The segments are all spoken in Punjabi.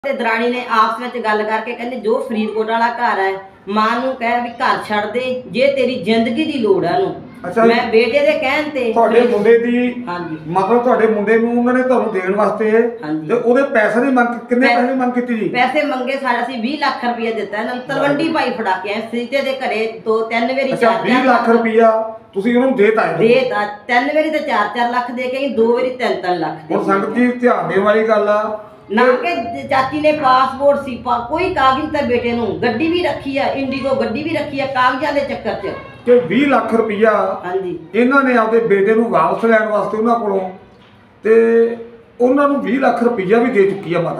ਤੇ ਦਰਾਣੀ ਨੇ ਆਪਸ ਵਿੱਚ ਗੱਲ ਕਰਕੇ ਕਹਿੰਦੇ ਜੋ ਫਰੀਦਕੋਟ ਵਾਲਾ ਘਰ ਹੈ ਮਾਂ ਨੂੰ ਕਹਿ ਵੀ ਘਰ ਛੱਡ ਦੇ ਜੇ ਤੇਰੀ ਜ਼ਿੰਦਗੀ ਦੀ ਲੋੜ ਹੈ ਉਹਨੂੰ। ਅੱਛਾ ਮੈਂ ਬੇਟੇ ਦੇ ਕਹਿਣ ਤੇ ਤੁਹਾਡੇ ਮੁੰਡੇ ਦੀ ਹਾਂਜੀ ਮਤਲਬ ਤੁਹਾਡੇ ਮੁੰਡੇ ਨੂੰ ਉਹਨਾਂ ਨੇ ਤੁਹਾਨੂੰ ਦੇਣ ਵਾਸਤੇ ਤੇ ਉਹਦੇ ਪੈਸੇ ਦੀ ਮੰਗ ਕਿੰਨੇ ਪੈਸੇ ਦੀ ਮੰਗ ਕੀਤੀ ਜੀ? ਪੈਸੇ ਮੰਗੇ ਸਾਡਾ ਅਸੀਂ 20 ਲੱਖ ਰੁਪਇਆ ਦਿੱਤਾ ਇਹਨਾਂ ਨੂੰ ਤਲਵੰਡੀ ਪਾਈ ਫੜਾ ਕੇ ਆਏ ਸੀਤੇ ਦੇ ਘਰੇ 2-3 ਵਾਰੀ 20 ਲੱਖ ਰੁਪਇਆ ਤੁਸੀਂ ਉਹਨੂੰ ਦੇਤਾ ਦੇਤਾ 3 ਵਾਰੀ ਤੇ 4-4 ਲੱਖ ਦੇ ਕੇ 2 ਵਾਰੀ 3-3 ਲੱਖ। ਹੁਣ ਸੰਗਤ ਜੀ ਧਿਆਨ ਦੇਣ ਵਾਲੀ ਗੱਲ ਆ ਨਾ ਕਿ ਚਾਚੀ ਨੇ ਪਾਸਪੋਰਟ ਸੀ ਕੋਈ ਕਾਗਜ਼ ਤਾਂ ਬੇਟੇ ਨੂੰ ਗੱਡੀ ਵੀ ਰੱਖੀ ਆ ਇੰਡੀਗੋ ਗੱਡੀ ਵੀ ਰੱਖੀ ਆ ਕਾਗਜ਼ਾਂ ਦੇ ਚੱਕਰ 'ਚ ਕਿ 20 ਲੱਖ ਰੁਪਇਆ ਹਾਂਜੀ ਇਹਨਾਂ ਨੇ ਆਪਦੇ ਬੇਟੇ ਨੂੰ ਵਾਪਸ ਲੈਣ ਵਾਸਤੇ ਉਹਨਾਂ ਕੋਲੋਂ ਤੇ ਉਹਨਾਂ ਨੂੰ 20 ਲੱਖ ਰੁਪਇਆ ਵੀ ਦੇ ਚੁੱਕੀ ਆ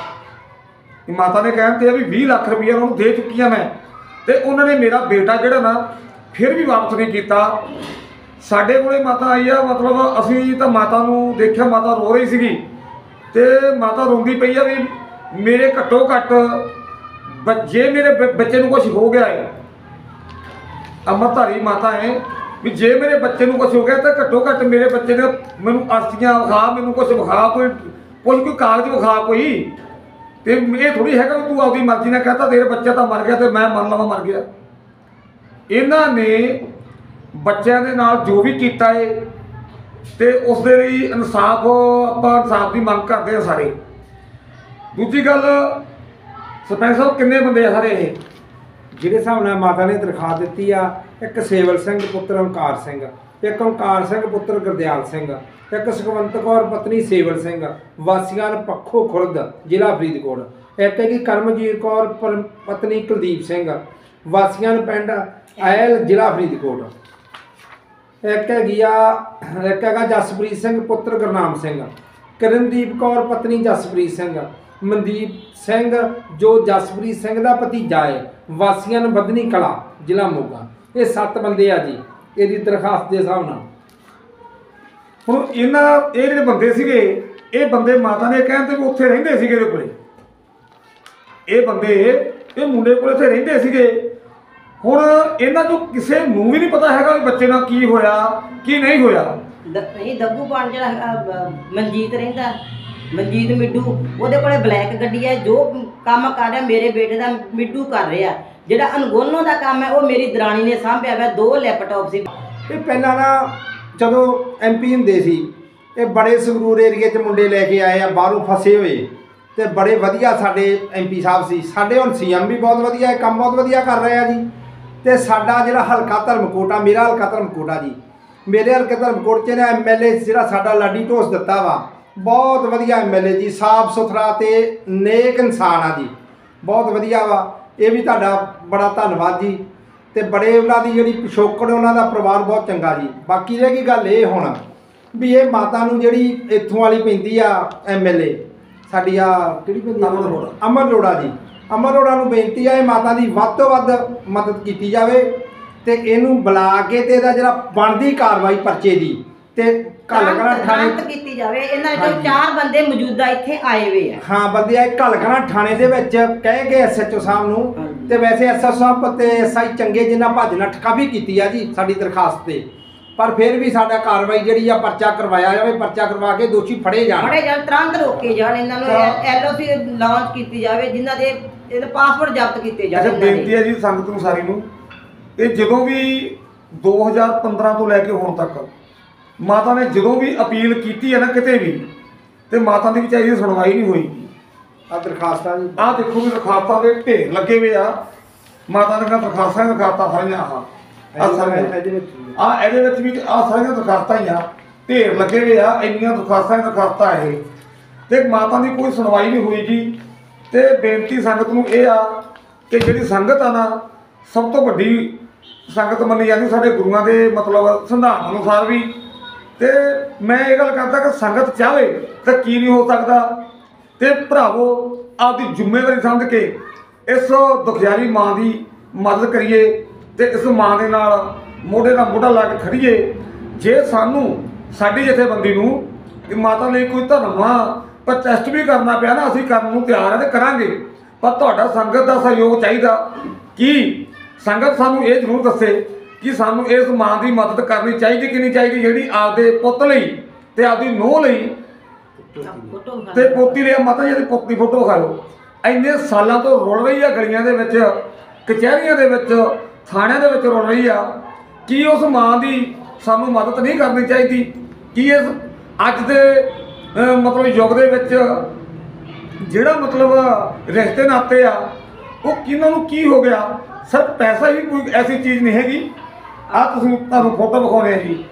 ਮਾਤਾ ਨੇ ਕਹਿਣ ਤੇ ਆ ਵੀ 20 ਲੱਖ ਰੁਪਇਆ ਉਹਨਾਂ ਨੂੰ ਦੇ ਚੁੱਕੀ ਆ ਮੈਂ ਤੇ ਉਹਨਾਂ ਨੇ ਮੇਰਾ ਬੇਟਾ ਜਿਹੜਾ ਨਾ ਫਿਰ ਵੀ ਵਾਪਸ ਨਹੀਂ ਕੀਤਾ। ਸਾਡੇ ਕੋਲੇ ਮਾਤਾ ਆਈ ਆ ਮਤਲਬ ਅਸੀਂ ਤਾਂ ਮਾਤਾ ਨੂੰ ਦੇਖਿਆ ਮਾਤਾ ਰੋ ਰਹੀ ਸੀਗੀ ਤੇ ਮਾਤਾ ਰੋਂਦੀ ਪਈ ਆ ਵੀ ਮੇਰੇ ਘੱਟੋ ਘੱਟ ਜੇ ਮੇਰੇ ਬੱਚੇ ਨੂੰ ਕੁਝ ਹੋ ਗਿਆ ਹੈ ਅੰਮ੍ਰਿਤਧਾਰੀ ਮਾਤਾ ਹੈ ਵੀ ਜੇ ਮੇਰੇ ਬੱਚੇ ਨੂੰ ਕੁਝ ਹੋ ਗਿਆ ਤਾਂ ਘੱਟੋ ਘੱਟ ਮੇਰੇ ਬੱਚੇ ਨੇ ਮੈਨੂੰ ਅਸਥੀਆਂ ਵਿਖਾ ਮੈਨੂੰ ਕੁਝ ਵਿਖਾ ਕੋਈ ਕਾਗਜ਼ ਵਿਖਾ ਕੋਈ ਤੇ ਇਹ ਥੋੜੀ ਹੈਗਾ ਵੀ ਤੂੰ ਆਪਦੀ ਮਰਜ਼ੀ ਨਾਲ ਕਹਤਾ ਤੇਰੇ ਬੱਚਾ ਤਾਂ ਮਰ ਗਿਆ ਤੇ ਮੈਂ ਮੰਨ ਲਵਾਂ ਮਰ ਗਿਆ। ਇਹਨਾਂ ਨੇ ਬੱਚਿਆਂ ਦੇ ਨਾਲ ਜੋ ਵੀ ਕੀਤਾ ਹੈ ਤੇ ਉਸ ਦੇ ਲਈ ਇਨਸਾਫ ਆਪਾਂ ਇਨਸਾਫ ਦੀ ਮੰਗ ਕਰਦੇ ਆ ਸਾਰੇ। ਦੂਜੀ ਗੱਲ ਸਰਪੰਚ ਸਾਹਿਬ ਕਿੰਨੇ ਬੰਦੇ ਆ ਸਾਰੇ ਇਹ ਜਿਹੜੇ ਹਿਸਾਬ ਨਾਲ ਮਾਤਾ ਨੇ ਦਰਖਾਸਤ ਦਿੱਤੀ ਆ ਇੱਕ ਸੇਵਲ ਸਿੰਘ ਪੁੱਤਰ ਓਂਕਾਰ ਸਿੰਘ ਇੱਕ ਓਂਕਾਰ ਸਿੰਘ ਪੁੱਤਰ ਗੁਰਦਿਆਲ ਸਿੰਘ ਇੱਕ ਸੁਖਵੰਤ ਕੌਰ ਪਤਨੀ ਸੇਵਲ ਸਿੰਘ ਵਾਸੀਆਂ ਪੱਖੋ ਖੁਰਦ ਜ਼ਿਲ੍ਹਾ ਫਰੀਦਕੋਟ ਇੱਕ ਹੈਗੀ ਕਰਮਜੀਤ ਕੌਰ ਪਤਨੀ ਕੁਲਦੀਪ ਸਿੰਘ ਵਾਸੀਆਂ ਪਿੰਡ ਆਇਲ ਜ਼ਿਲ੍ਹਾ ਫਰੀਦਕੋਟ ਇੱਕ ਹੈਗਾ ਜਸਪ੍ਰੀਤ ਸਿੰਘ ਪੁੱਤਰ ਗੁਰਨਾਮ ਸਿੰਘ ਕਿਰਨਦੀਪ ਕੌਰ ਪਤਨੀ ਜਸਪ੍ਰੀਤ ਸਿੰਘ ਮਨਦੀਪ ਸਿੰਘ ਜੋ ਜਸਪ੍ਰੀਤ ਸਿੰਘ ਦਾ ਭਤੀਜਾ ਹੈ ਵਾਸੀਆਂ ਬੱਧਨੀ ਕਲਾ ਜ਼ਿਲ੍ਹਾ ਮੋਗਾ। ਇਹ 7 ਬੰਦੇ ਆ ਜੀ ਇਹਦੀ ਦਰਖਾਸਤ ਦੇ ਹਿਸਾਬ ਨਾਲ। ਹੁਣ ਇਹ ਜਿਹੜੇ ਬੰਦੇ ਸੀਗੇ ਇਹ ਬੰਦੇ ਮਾਤਾ ਨੇ ਕਹਿਣ ਤੇ ਵੀ ਉੱਥੇ ਰਹਿੰਦੇ ਸੀਗੇ ਇਹਦੇ ਕੋਲੇ ਇਹ ਬੰਦੇ ਇਹ ਮੁੰਡੇ ਕੋਲੇ ਇੱਥੇ ਰਹਿੰਦੇ ਸੀਗੇ। ਹੁਣ ਇਹਨਾਂ ਚੋਂ ਕਿਸੇ ਨੂੰ ਵੀ ਨਹੀਂ ਪਤਾ ਹੈਗਾ ਵੀ ਬੱਚੇ ਨਾਲ ਕੀ ਹੋਇਆ ਕੀ ਨਹੀਂ ਹੋਇਆ। ਨਹੀਂ ਦੱਗੂ ਪਾਣ ਜਿਹੜਾ ਮਨਜੀਤ ਰਹਿੰਦਾ ਮਨਜੀਤ ਮਿੱਡੂ ਉਹਦੇ ਕੋਲੇ ਬਲੈਕ ਗੱਡੀ ਹੈ ਜੋ ਕੰਮ ਕਰ ਰਿਹਾ ਮੇਰੇ ਬੇਟੇ ਦਾ ਮਿੱਡੂ ਕਰ ਰਿਹਾ ਜਿਹੜਾ ਅਣਗੋਨੋ ਦਾ ਕੰਮ ਹੈ ਉਹ ਮੇਰੀ ਦਰਾਣੀ ਨੇ ਸਾਂਭਿਆ ਵਾ 2 ਲੈਪਟਾਪ ਸੀ। ਇਹ ਪਹਿਲਾਂ ਨਾ ਜਦੋਂ MP ਹੁੰਦੇ ਸੀ ਇਹ ਬੜੇ ਸੰਗਰੂਰ ਏਰੀਏ 'ਚ ਮੁੰਡੇ ਲੈ ਕੇ ਆਏ ਆ ਬਾਹਰੋਂ ਫਸੇ ਹੋਏ ਤੇ ਬੜੇ ਵਧੀਆ ਸਾਡੇ MP ਸਾਹਿਬ ਸੀ। ਸਾਡੇ ਹੁਣ CM ਵੀ ਬਹੁਤ ਵਧੀਆ ਹੈ ਕੰਮ ਬਹੁਤ ਵਧੀਆ ਕਰ ਰਹੇ ਆ ਜੀ। ਤੇ ਸਾਡਾ ਜਿਹੜਾ ਹਲਕਾ ਧਰਮਕੋਟ ਆ ਮੇਰਾ ਹਲਕਾ ਧਰਮਕੋਟ ਆ ਜੀ ਮੇਰੇ ਹਲਕੇ ਧਰਮਕੋਟ 'ਚ ਨਾ MLA ਜਿਹੜਾ ਸਾਡਾ ਲਾਡੀ ਢੋਸ ਦਿੱਤਾ ਵਾ ਬਹੁਤ ਵਧੀਆ MLA ਜੀ ਸਾਫ ਸੁਥਰਾ ਤੇ ਨੇਕ ਇਨਸਾਨ ਆ ਜੀ ਬਹੁਤ ਵਧੀਆ ਵਾ। ਇਹ ਵੀ ਤੁਹਾਡਾ ਬੜਾ ਧੰਨਵਾਦ ਜੀ ਤੇ ਬੜੇ ਉਹਨਾਂ ਦੀ ਜਿਹੜੀ ਪਿਛੋਕੜ ਉਹਨਾਂ ਦਾ ਪਰਿਵਾਰ ਬਹੁਤ ਚੰਗਾ ਜੀ। ਬਾਕੀ ਰਹਿ ਗਈ ਗੱਲ ਇਹ ਹੁਣ ਵੀ ਇਹ ਮਾਤਾ ਨੂੰ ਜਿਹੜੀ ਇੱਥੋਂ ਵਾਲੀ ਪੈਂਦੀ ਆ MLA ਸਾਡੀ ਆ ਕਿਹੜੀ ਪੈਂਦੀ ਅਮਰ ਅਰੋੜਾ ਜੀ ਅਮਰ ਅਰੋੜਾ ਨੂੰ ਬੇਨਤੀ ਆ ਇਹ ਮਾਤਾ ਦੀ ਵੱਧ ਤੋਂ ਵੱਧ ਮਦਦ ਕੀਤੀ ਜਾਵੇ ਤੇ ਇਹਨੂੰ ਬੁਲਾ ਕੇ ਤੇ ਇਹਦਾ ਜਿਹੜਾ ਬਣਦੀ ਕਾਰਵਾਈ ਪਰਚੇ ਦੀ ਤੇ ਘੱਲਕਣਾ ਥਾਣੇ ਕੀਤੀ ਜਾਵੇ। ਇਹਨਾਂ ਵਿੱਚੋਂ 4 ਬੰਦੇ ਮੌਜੂਦਾ ਇੱਥੇ ਆਏ ਹੋਏ ਆ। ਹਾਂ ਬੰਦੇ ਆ ਘੱਲਕਣਾ ਥਾਣੇ ਦੇ ਵਿੱਚ ਕਹਿ ਗਏ SHO ਸਾਹਿਬ ਨੂੰ ਤੇ ਵੈਸੇ SHO ਸਾਹਿਬ ਤੇ SI ਚੰਗੇ ਜਿੰਨਾ ਭੱਜ ਨੱਠ ਕਾਫੀ ਕੀਤੀ ਆ ਜੀ ਸਾਡੀ ਦਰਖਾਸਤ ਤੇ ਪਰ ਫਿਰ ਵੀ ਸਾਡਾ ਕਾਰਵਾਈ ਜਿਹੜੀ ਆ ਪਰਚਾ ਕਰਵਾਇਆ ਜਾਵੇ ਪਰਚਾ ਕਰਵਾ ਕੇ ਦੋਸ਼ੀ ਫੜੇ ਜਾਣ ਤੁਰੰਤ ਰੋਕੇ ਜਾਣ ਇਹਨਾਂ ਨੂੰ LOC ਲਾਂਚ ਕੀਤੀ ਜਾਵੇ ਜਿਨ੍ਹਾਂ ਦੇ ਇਹਦੇ ਪਾਸਪੋਰਟ ਜ਼ਬਤ ਕੀਤੇ ਜਾਣ। ਅੱਛਾ ਬੇਨਤੀ ਹੈ ਜੀ ਸੰਗਤ ਨੂੰ ਸਾਰੀ ਨੂੰ ਇਹ ਜਦੋਂ ਵੀ 2015 ਤੋਂ ਲੈ ਕੇ ਹੁਣ ਤੱਕ ਮਾਤਾ ਨੇ ਜਦੋਂ ਵੀ ਅਪੀਲ ਕੀਤੀ ਹੈ ਨਾ ਕਿਤੇ ਵੀ ਤੇ ਮਾਤਾ ਦੀ ਵਿਚਾਰੀ ਦੀ ਸੁਣਵਾਈ ਨਹੀਂ ਹੋਈ। ਆ ਦਰਖਾਸਤਾਂ ਜੀ ਆਹ ਦੇਖੋ ਵੀ ਦਰਖਾਸਤਾਂ ਦੇ ਢੇਰ ਲੱਗੇ ਹੋਏ ਆ ਮਾਤਾ ਦੀਆਂ ਦਰਖਾਸਤਾਂ ਸਾਰੀਆਂ ਇਹਦੇ ਵਿੱਚ ਵੀ ਆਹ ਸਾਰੀਆਂ ਦਰਖਾਸਤਾਂ ਹੀ ਆ ਢੇਰ ਲੱਗੇ ਹੋਏ ਆ ਇੰਨੀਆਂ ਦਰਖਾਸਤਾਂ ਇਹ ਤੇ ਮਾਤਾ ਦੀ ਕੋਈ ਸੁਣਵਾਈ ਨਹੀਂ ਹੋਈਗੀ। ਤੇ ਬੇਨਤੀ ਸੰਗਤ ਨੂੰ ਇਹ ਆ ਕਿ ਜਿਹੜੀ ਸੰਗਤ ਆ ਨਾ ਸਭ ਤੋਂ ਵੱਡੀ ਸੰਗਤ ਮੰਨੀ ਜਾਂਦੀ ਸਾਡੇ ਗੁਰੂਆਂ ਦੇ ਮਤਲਬ ਸਿਧਾਂਤ ਅਨੁਸਾਰ ਵੀ ਤੇ ਮੈਂ ਇਹ ਗੱਲ ਕਰਦਾ ਕਿ ਸੰਗਤ ਚਾਹੇ ਤਾਂ ਕੀ ਨਹੀਂ ਹੋ ਸਕਦਾ ਤੇ ਭਰਾਵੋ ਆਪਦੀ ਜ਼ਿੰਮੇਵਾਰੀ ਸਮਝ ਕੇ ਇਸ ਦੁਖਿਆਰੀ ਮਾਂ ਦੀ ਮਦਦ ਕਰੀਏ ਤੇ ਇਸ ਮਾਂ ਦੇ ਨਾਲ ਮੋਢੇ ਨਾਲ ਮੋਢਾ ਲਾ ਕੇ ਖੜੀਏ। ਜੇ ਸਾਨੂੰ ਸਾਡੀ ਜਥੇਬੰਦੀ ਨੂੰ ਮਾਤਾ ਲਈ ਕੋਈ ਧਰਮ ਪ੍ਰੋਟੈਸਟ ਵੀ ਕਰਨਾ ਪਿਆ ਨਾ ਅਸੀਂ ਕਰਨ ਨੂੰ ਤਿਆਰ ਹਾਂ ਤੇ ਕਰਾਂਗੇ ਪਰ ਤੁਹਾਡਾ ਸੰਗਤ ਦਾ ਸਹਿਯੋਗ ਚਾਹੀਦਾ ਕਿ ਸੰਗਤ ਸਾਨੂੰ ਇਹ ਜ਼ਰੂਰ ਦੱਸੇ कि सानू इस मां की मदद करनी चाहिए कि नहीं चाहिए जी आपदे पुत लई ते आपदी नूह लई ते पोती ले माता जी पुत की फोटो खाओ ਇੰਨੇ ਸਾਲਾਂ ਤੋਂ ਰੁਲ ਰਹੀ ਆ ਗਲੀਆਂ ਦੇ ਵਿੱਚ, ਕਚਹਿਰੀਆਂ ਦੇ ਵਿੱਚ, ਥਾਣਿਆਂ ਦੇ ਵਿੱਚ ਰੁਲ ਰਹੀ ਆ। ਕੀ ਉਸ ਮਾਂ ਦੀ ਸਾਨੂੰ ਮਦਦ ਨਹੀਂ ਕਰਨੀ ਚਾਹੀਦੀ? ਕੀ ਇਸ ਅੱਜ ਦੇ ਮਤਲਬ ਯੁੱਗ ਦੇ ਵਿੱਚ ਜਿਹੜਾ ਮਤਲਬ ਰਿਸ਼ਤੇ ਨਾਤੇ ਆ ਉਹ ਕਿਹਨਾਂ ਨੂੰ ਕੀ ਹੋ ਗਿਆ? ਸਿਰਫ ਪੈਸਾ ਹੀ ਕੋਈ ਐਸੀ ਚੀਜ਼ ਨਹੀਂ ਹੈਗੀ। ਆਹ ਤੁਸੀਂ ਤੁਹਾਨੂੰ ਫੋਟੋ ਵਿਖਾਉਣੇ ਆ ਜੀ।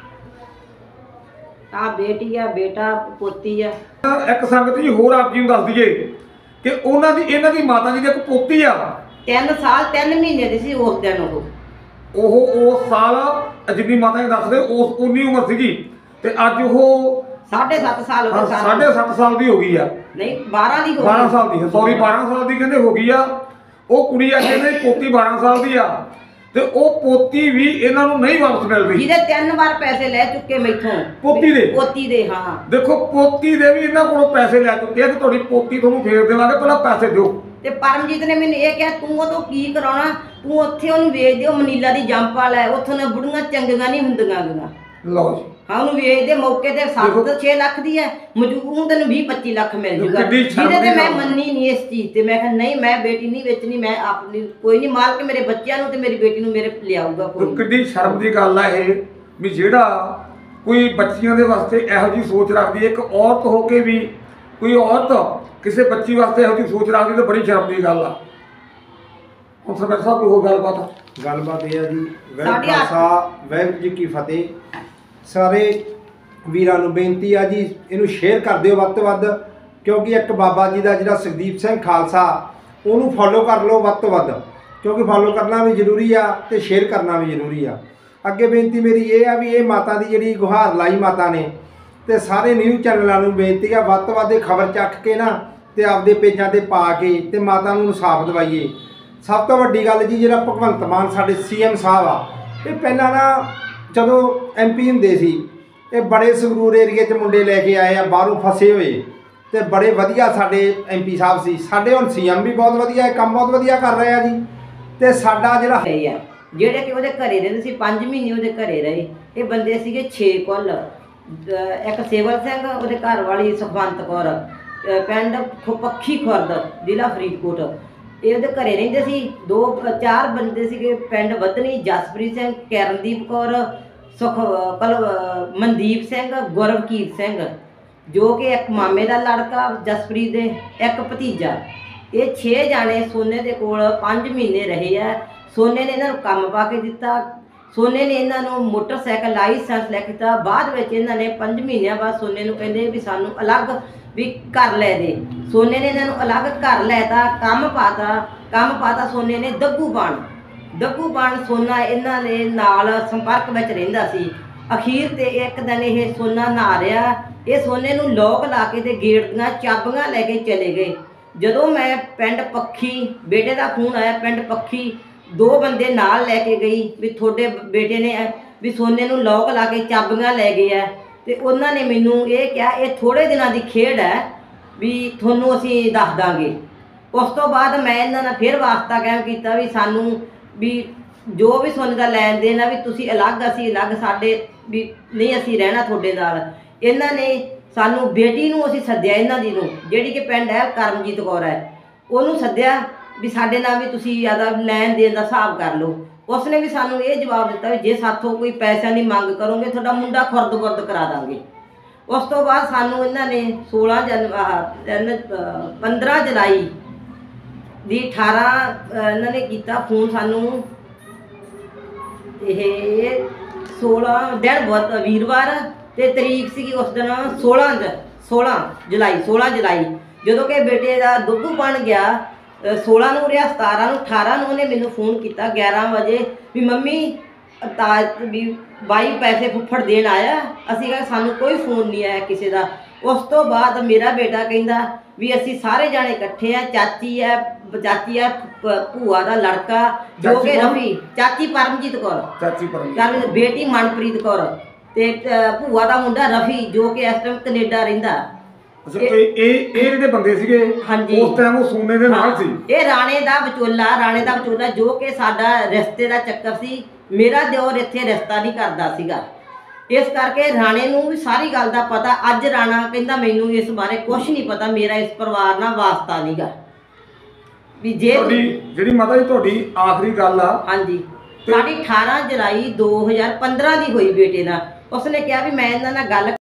ਆ ਬੇਟੀ ਆ, ਬੇਟਾ, ਪੋਤੀ ਆ। ਇੱਕ ਸੰਗਤ ਜੀ ਹੋਰ ਆਪ ਜੀ ਨੂੰ ਦੱਸ ਦਈਏ ਕਿ ਇਹਨਾਂ ਦੀ ਮਾਤਾ ਜੀ ਦੀ ਇੱਕ ਪੋਤੀ ਆ। 3 ਸਾਲ 3 ਮਹੀਨੇ ਦੀ ਸੀ ਉਸ ਦਿਨ। ਉਹ ਉਸ ਸਾਲ ਜਿੰਨੀ ਮਾਤਾ ਜੀ ਦੱਸਦੇ ਉਸ ਉਨੀ ਉਮਰ ਸੀਗੀ ਤੇ ਅੱਜ ਉਹ 7.5 ਸਾਲ ਹੋ ਗਏ। 7.5 ਸਾਲ ਦੀ ਹੋ ਗਈ ਆ। ਨਹੀਂ 12 ਦੀ ਹੋ ਗਈ। 12 ਸਾਲ ਦੀ, ਸੌਰੀ 12 ਸਾਲ ਦੀ ਕਹਿੰਦੇ ਹੋ ਗਈ ਆ। ਉਹ ਕੁੜੀ ਆ ਕਹਿੰਦੇ ਪੋਤੀ 12 ਸਾਲ ਦੀ ਆ ਤੇ ਉਹ ਪੋਤੀ ਵੀ ਇਹਨਾਂ ਨੂੰ ਨਹੀਂ ਵਾਪਸ ਮਿਲ ਰਹੀ। ਜਿਹਦੇ 3 ਵਾਰ ਪੈਸੇ ਲੈ ਚੁੱਕੇ ਮੈਥੋਂ। ਪੋਤੀ ਦੇ ਹਾਂ। ਦੇਖੋ ਪੋਤੀ ਦੇ ਵੀ ਇਹਨਾਂ ਕੋਲੋਂ ਪੈਸੇ ਲੈ ਚੁੱਕੇ ਆ ਕਿ ਤੁਹਾਡੀ ਪੋਤੀ ਤੁਹਾਨੂੰ ਫੇਰ ਦੇਵਾਂਗੇ, ਪਹਿਲਾਂ ਪੈਸੇ ਦਿਓ। ਤੇ ਪਰਮਜੀਤ ਨੇ ਮੈਨੂੰ ਇਹ ਕਿਹਾ ਤੂੰ ਉਹ ਤੋਂ ਕੀ ਕਰਾਉਣਾ, ਤੂੰ ਉੱਥੇ ਉਹਨੂੰ ਵੇਚ ਦਿਓ, ਮਨੀਲਾ ਦੀ ਜੰਪ ਵਾਲਾ ਹੈ, ਉੱਥੋਂ ਨੇ ਬੁੜੀਆਂ ਚੰਗੀਆਂ ਨਹੀਂ ਹੁੰਦੀਆਂ ਗੀਆਂ। ਲਓ ਜੀ, ਹਾਂ ਉਹਨੂੰ ਵੇਚ ਦੇ। ਮੌਕੇ ਤੇ 7-6 ਲੱਖ ਦੀ ਹੈ, ਮਜੂਰ ਤੈਨੂੰ 20-25 ਲੱਖ ਮਿਲ ਜੂਗਾ। ਜਿਹਦੇ ਤੇ ਮੈਂ ਮੰਨੀ ਨਹੀਂ ਇਸ ਚੀਜ਼ ਤੇ। ਮੈਂ ਕਿਹਾ ਨਹੀਂ, ਮੈਂ ਬੇਟੀ ਨਹੀਂ ਵੇਚਣੀ, ਮੈਂ ਆਪਣੀ ਕੋਈ ਨਹੀਂ, ਮਾਲਕ ਮੇਰੇ ਬੱਚਿਆਂ ਨੂੰ ਤੇ ਮੇਰੀ ਬੇਟੀ ਨੂੰ ਮੇਰੇ ਲਿਆਊਗਾ ਕੋਈ। ਕਿੱਡੀ ਸ਼ਰਮ ਦੀ ਗੱਲ ਆ ਇਹ ਵੀ ਜਿਹੜਾ ਕੋਈ ਬੱਚੀਆਂ ਦੇ ਵਾਸਤੇ ਇਹੋ ਜਿਹੀ ਸੋਚ ਰੱਖਦੀ ਹੈ। ਇੱਕ ਔਰਤ ਹੋ ਕੇ ਵੀ ਕੋਈ ਔਰਤ ਕਿਸੇ ਬੱਚੀ ਵਾਸਤੇ ਇਹੋ ਜਿਹੀ ਸੋਚ ਰੱਖਦੀ ਤਾਂ ਬੜੀ ਸ਼ਰਮ ਦੀ ਗੱਲ ਆ। ਹੁਣ ਸਰਪੰਚ ਸਾਹਿਬ ਕੋਈ ਹੋਰ ਗੱਲਬਾਤ ਇਹ ਆ ਜੀ। ਵਾਹਿਗੁਰੂ ਖਾਲਸਾ ਵਾਹਿਗੁਰੂ ਜੀ ਕੀ ਫਤਿਹ। ਸਾਰੇ ਵੀਰਾਂ ਨੂੰ ਬੇਨਤੀ ਆ ਜੀ, ਇਹਨੂੰ ਸ਼ੇਅਰ ਕਰ ਦਿਓ ਵੱਧ ਤੋਂ ਵੱਧ, ਕਿਉਂਕਿ ਇੱਕ ਬਾਬਾ ਜੀ ਦਾ ਜਿਹੜਾ ਸੁਖਦੀਪ ਸਿੰਘ ਖਾਲਸਾ ਉਹਨੂੰ ਫੋਲੋ ਕਰ ਲਓ ਵੱਧ ਤੋਂ ਵੱਧ, ਕਿਉਂਕਿ ਫੋਲੋ ਕਰਨਾ ਵੀ ਜ਼ਰੂਰੀ ਆ ਤੇ ਸ਼ੇਅਰ ਕਰਨਾ ਵੀ ਜ਼ਰੂਰੀ ਆ। ਅੱਗੇ ਬੇਨਤੀ ਮੇਰੀ ਇਹ ਆ ਵੀ ਇਹ ਮਾਤਾ ਦੀ ਜਿਹੜੀ ਗੁਹਾਰ ਲਾਈ ਮਾਤਾ ਨੇ, ਤੇ ਸਾਰੇ ਨਿਊਜ਼ ਚੈਨਲਾਂ ਨੂੰ ਬੇਨਤੀ ਆ ਵੱਧ ਤੋਂ ਵੱਧ ਇਹ ਖਬਰ ਚੱਕ ਕੇ ਨਾ ਤੇ ਆਪਦੇ ਪੇਜਾਂ ਤੇ ਪਾ ਕੇ ਤੇ ਮਾਤਾ ਨੂੰ ਇਨਸਾਫ ਦਿਵਾਈਏ। ਸਭ ਤੋਂ ਵੱਡੀ ਗੱਲ ਜੀ, ਜਿਹੜਾ ਭਗਵੰਤ ਮਾਨ ਸਾਡੇ CM ਸਾਹਿਬ ਆ, ਇਹ ਪਹਿਲਾਂ ਨਾ ਜਦੋਂ MP ਹੁੰਦੇ ਸੀ ਇਹ ਬੜੇ ਸੰਗਰੂਰ ਏਰੀਏ 'ਚ ਮੁੰਡੇ ਲੈ ਕੇ ਆਏ ਆ ਬਾਹਰੋਂ ਫਸੇ ਹੋਏ, ਤੇ ਬੜੇ ਵਧੀਆ ਸਾਡੇ MP ਸਾਹਿਬ ਸੀ। ਸਾਡੇ ਹੁਣ CM ਵੀ ਬਹੁਤ ਵਧੀਆ ਹੈ, ਕੰਮ ਬਹੁਤ ਵਧੀਆ ਕਰ ਰਹੇ ਆ ਜੀ। ਤੇ ਸਾਡਾ ਜਿਹੜਾ ਜਿਹੜੇ ਕਿ ਉਹਦੇ ਘਰੇ ਰਹਿੰਦੇ ਸੀ 5 ਮਹੀਨੇ ਉਹਦੇ ਘਰੇ ਰਹੇ। ਇਹ ਬੰਦੇ ਸੀਗੇ 6 ਕੁੱਲ। ਇੱਕ ਸੇਵਲ ਸਿੰਘ, ਉਹਦੇ ਘਰ ਵਾਲੀ ਸੁਖਵੰਤ ਕੌਰ, ਪਿੰਡ ਪੱਖੀ ਖੁਰਦ, ਜ਼ਿਲ੍ਹਾ ਫਰੀਦਕੋਟ। ਇਹ ਉਹਦੇ ਘਰੇ ਰਹਿੰਦੇ ਸੀ। 2-4 ਬੰਦੇ ਸੀਗੇ ਪਿੰਡ ਵਧਣੀ, ਜਸਪ੍ਰੀਤ ਸਿੰਘ, ਕਿਰਨਦੀਪ ਕੌਰ, ਮਨਦੀਪ ਸਿੰਘ, ਗੁਰਵਕੀਰ ਸਿੰਘ, ਜੋ ਕਿ ਇੱਕ ਮਾਮੇ ਦਾ ਲੜਕਾ ਜਸਪ੍ਰੀਤ ਦੇ, ਇੱਕ ਭਤੀਜਾ। ਇਹ 6 ਜਾਣੇ ਸੋਨੇ ਦੇ ਕੋਲ 5 ਮਹੀਨੇ ਰਹੇ ਆ। ਸੋਨੇ ਨੇ ਇਹਨਾਂ ਨੂੰ ਕੰਮ ਪਾ ਕੇ ਦਿੱਤਾ। ਸੋਨੇ ਨੇ ਇਹਨਾਂ ਨੂੰ ਮੋਟਰਸਾਈਕਲ ਲਾਇਸੈਂਸ ਲੈ ਕੇ ਦਿੱਤਾ। ਬਾਅਦ ਵਿੱਚ ਇਹਨਾਂ ਨੇ 5 ਮਹੀਨਿਆਂ ਬਾਅਦ ਸੋਨੇ ਨੂੰ ਕਹਿੰਦੇ ਵੀ ਸਾਨੂੰ ਅਲੱਗ ਵੀ ਘਰ ਲੈ ਦੇ। ਸੋਨੇ ਨੇ ਇਹਨਾਂ ਨੂੰ ਅਲੱਗ ਘਰ ਲੈਤਾ, ਕੰਮ ਪਾਤਾ ਸੋਨੇ ਨੇ ਦੱਗੂਬਾਣ ਸੋਨਾ ਇਹਨਾਂ ਦੇ ਨਾਲ ਸੰਪਰਕ ਵਿੱਚ ਰਹਿੰਦਾ ਸੀ। ਅਖੀਰ ਤੇ ਇੱਕ ਦਿਨ ਇਹ ਸੋਨਾ ਨਹਾ ਰਿਹਾ, ਇਹ ਸੋਨੇ ਨੂੰ ਲੋਕ ਲਾ ਕੇ ਤੇ ਗੇਟ ਦੀਆਂ ਚਾਬੀਆਂ ਲੈ ਕੇ ਚਲੇ ਗਏ। ਜਦੋਂ ਮੈਂ ਪਿੰਡ ਪੱਖੀ, ਬੇਟੇ ਦਾ ਫੋਨ ਆਇਆ, ਪਿੰਡ ਪੱਖੀ 2 ਬੰਦੇ ਨਾਲ ਲੈ ਕੇ ਗਈ ਵੀ ਤੁਹਾਡੇ ਬੇਟੇ ਨੇ ਵੀ ਸੋਨੇ ਨੂੰ ਲੋਕ ਲਾ ਕੇ ਚਾਬੀਆਂ ਲੈ ਗਏ ਆ। ਤੇ ਉਹਨਾਂ ਨੇ ਮੈਨੂੰ ਇਹ ਕਿਹਾ ਇਹ ਥੋੜੇ ਦਿਨਾਂ ਦੀ ਖੇਡ ਹੈ ਵੀ ਤੁਹਾਨੂੰ ਅਸੀਂ ਦੱਸ ਦਾਂਗੇ। ਉਸ ਤੋਂ ਬਾਅਦ ਮੈਂ ਇਹਨਾਂ ਨਾਲ ਫਿਰ ਵਾਸਤਾ ਕਾਇਮ ਕੀਤਾ ਵੀ ਸਾਨੂੰ ਵੀ ਜੋ ਵੀ ਸੋਨੇ ਦਾ ਲੈਣ ਦੇਣ ਆ ਵੀ ਤੁਸੀਂ ਅਲੱਗ, ਅਸੀਂ ਅਲੱਗ, ਸਾਡੇ ਵੀ ਨਹੀਂ ਅਸੀਂ ਰਹਿਣਾ ਤੁਹਾਡੇ ਨਾਲ। ਇਹਨਾਂ ਨੇ ਸਾਨੂੰ ਬੇਟੀ ਨੂੰ ਅਸੀਂ ਸੱਦਿਆ, ਇਹਨਾਂ ਦੀ ਨੂੰ ਜਿਹੜੀ ਕਿ ਪਿੰਡ ਹੈ ਕਰਮਜੀਤ ਕੌਰ ਹੈ, ਉਹਨੂੰ ਸੱਦਿਆ ਵੀ ਸਾਡੇ ਨਾਲ ਵੀ ਤੁਸੀਂ ਜ਼ਿਆਦਾ ਲੈਣ ਦੇਣ ਦਾ ਹਿਸਾਬ ਕਰ ਲਓ। ਉਸਨੇ ਵੀ ਸਾਨੂੰ ਇਹ ਜਵਾਬ ਦਿੱਤਾ ਵੀ ਜੇ ਸਾਥੋਂ ਕੋਈ ਪੈਸਾ ਨਹੀਂ ਮੰਗ ਕਰੋਗੇ ਤੁਹਾਡਾ ਮੁੰਡਾ ਖੁਰਦ ਕਰਾ ਦਾਂਗੇ। ਉਸ ਤੋਂ ਬਾਅਦ ਸਾਨੂੰ ਇਹਨਾਂ ਨੇ 15 ਜੁਲਾਈ ਦੀ 18 ਇਹਨਾਂ ਨੇ ਕੀਤਾ ਫੋਨ ਸਾਨੂੰ। ਇਹ 16 ਦਿਨ ਵੀਰਵਾਰ ਤੇ ਤਰੀਕ ਸੀਗੀ ਉਸ ਦਿਨ 16 ਜੁਲਾਈ ਜਦੋਂ ਕਿ ਬੇਟੇ ਦਾ ਦੁੱਧੂ ਬਣ ਗਿਆ। 16 ਨੂੰ ਰਿਹਾ, 17 ਨੂੰ, 18 ਨੂੰ ਉਹਨੇ ਮੈਨੂੰ ਫੋਨ ਕੀਤਾ 11 ਵਜੇ ਵੀ ਮੰਮੀ ਵੀ ਬਾਈ ਪੈਸੇ ਫੁੱਫੜ ਦੇਣ ਆਇਆ। ਅਸੀਂ ਕਿਹਾ ਸਾਨੂੰ ਕੋਈ ਫੋਨ ਨਹੀਂ ਆਇਆ ਕਿਸੇ ਦਾ। ਉਸ ਤੋਂ ਬਾਅਦ ਮੇਰਾ ਬੇਟਾ ਕਹਿੰਦਾ ਵੀ ਅਸੀਂ ਸਾਰੇ ਜਾਣੇ ਇਕੱਠੇ ਆ, ਚਾਚੀ ਆ ਭੂਆ ਦਾ ਲੜਕਾ ਜੋ ਕਿ ਰਫੀ, ਚਾਚੀ ਪਰਮਜੀਤ ਕੌਰ, ਬੇਟੀ ਮਨਪ੍ਰੀਤ ਕੌਰ ਤੇ ਭੂਆ ਦਾ ਮੁੰਡਾ ਰਫੀ ਜੋ ਕਿ ਇਸ ਟਾਈਮ ਕੈਨੇਡਾ ਰਹਿੰਦਾ। ਇਹ ਜਿਹੜੇ ਬੰਦੇ ਸੀਗੇ ਉਸ ਟਾਈਮ ਉਹ ਸੋਨੇ ਦੇ ਨਾਲ ਸੀ। ਇਹ ਰਾਣੇ ਦਾ ਵਿਚੋਲਾ ਜੋ ਕਿ ਸਾਡਾ ਰਿਸ਼ਤੇ ਦਾ ਚੱਕਰ ਸੀ। ਮੇਰਾ ਦਿਓਰ ਇੱਥੇ ਰਿਸ਼ਤਾ ਨਹੀਂ ਕਰਦਾ ਸੀਗਾ, ਇਸ ਕਰਕੇ ਰਾਣੇ ਨੂੰ ਵੀ ਸਾਰੀ ਗੱਲ ਦਾ ਪਤਾ। ਅੱਜ ਰਾਣਾ ਕਹਿੰਦਾ ਮੈਨੂੰ ਇਸ ਬਾਰੇ ਕੁਝ ਨਹੀਂ ਪਤਾ, ਮੇਰਾ ਇਸ ਪਰਿਵਾਰ ਨਾਲ ਵਾਸਤਾ ਨਹੀਂਗਾ। ਵੀ ਜੇ ਤੁਹਾਡੀ ਜਿਹੜੀ ਮਾਤਾ ਜੀ ਤੁਹਾਡੀ ਆਖਰੀ ਗੱਲ ਆ, ਹਾਂਜੀ ਸਾਡੀ 18 ਜੁਲਾਈ 2015 ਦੀ ਹੋਈ ਬੇਟੇ ਨਾਲ। ਉਸਨੇ ਕਿਹਾ ਵੀ ਮੈਂ ਇਹਨਾਂ ਨਾਲ ਗੱਲ